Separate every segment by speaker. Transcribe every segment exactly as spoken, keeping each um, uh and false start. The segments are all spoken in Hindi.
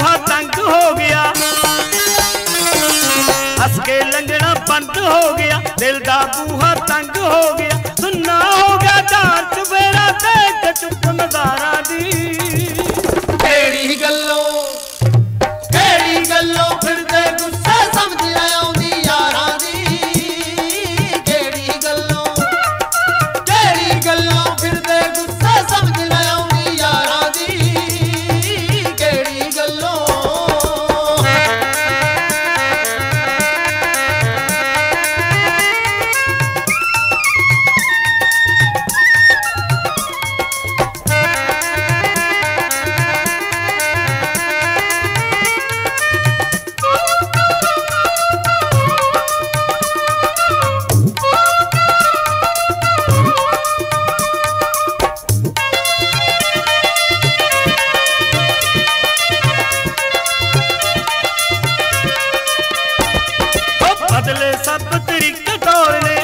Speaker 1: बूहा तंग हो गया, हस के लंघना बंद हो गया, दिल दा बूहा तंग हो गया, सुनना हो गया चार चुफेरा देख चुप नजारा दी।
Speaker 2: केड़ी गल्लों केड़ी गल्लों फिरदे गुस्से समझ आउंदी यारां दी। केड़ी गल्लों केड़ी गल्लों फिरदे गुस्से समझ आउंदी यारां दी। केड़ी गल्लों
Speaker 1: बदले सब तरीके तौर ने,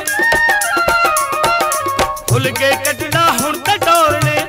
Speaker 1: भुल के कटना हुण ते टोर ने।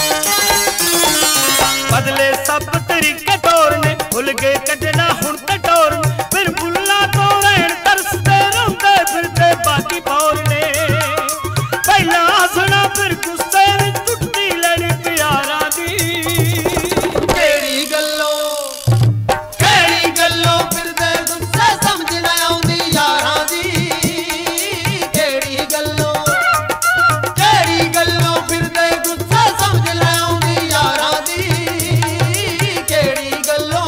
Speaker 1: बदले सब तरीके तौर ने, भुल के कटना हुण ते टोर ने। फिर बुल्ला तो रहन तरसते रौंदे फिरदे बाकी पौर ने। पहला हसना फिर गुस्से विच टुटदी लड़ी प्यारा दी।
Speaker 2: केड़ी गल्लों केड़ी गल्लों फिरदे गुस्से समझ ना आउंदी यारां दी। केड़ी गल्लों केड़ी गल्लों फिरदे गुस्से समझ ना आउंदी यारां दी। केड़ी गल्लों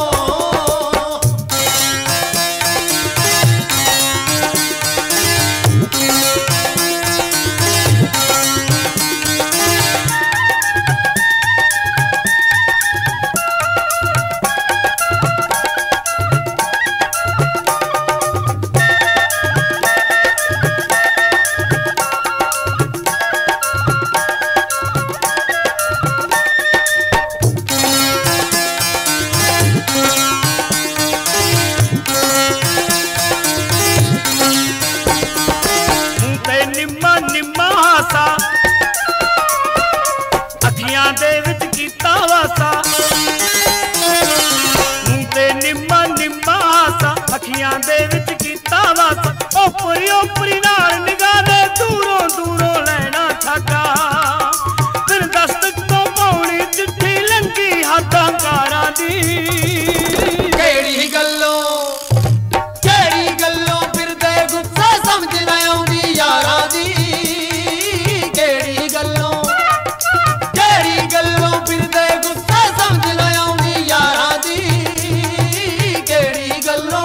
Speaker 1: निम्मा निम्मा हासा अखियां दे विच कीता वासा। मुंह ते निम्मा निम्मा हासा अखियां दे विच कीता वासा। ओपरी ओपरी नाल निगाह दे दूरों दूरों लैना छाका। फिर दस्तक तो पौनी चिट्ठी लंघी हद हंकारा दी।
Speaker 2: केड़ी गल्लों केड़ी गल्लों फिरदे गुस्से समझ ना आउंदी यारां दी। केड़ी गल्लों केड़ी गल्लों फिरदे गुस्से समझ ना आउंदी यारां दी। केड़ी गल्लों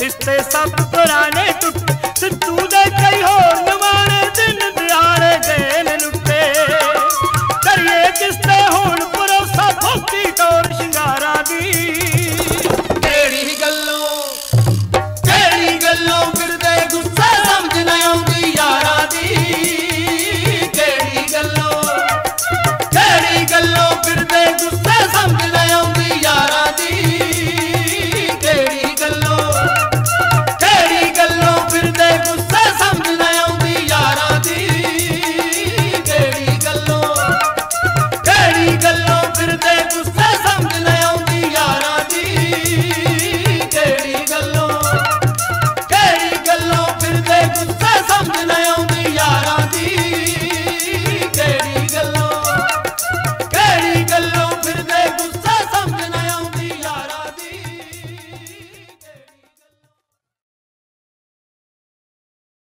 Speaker 1: रिश्ते सब पुराने टूटे सिद्धू दे कई होर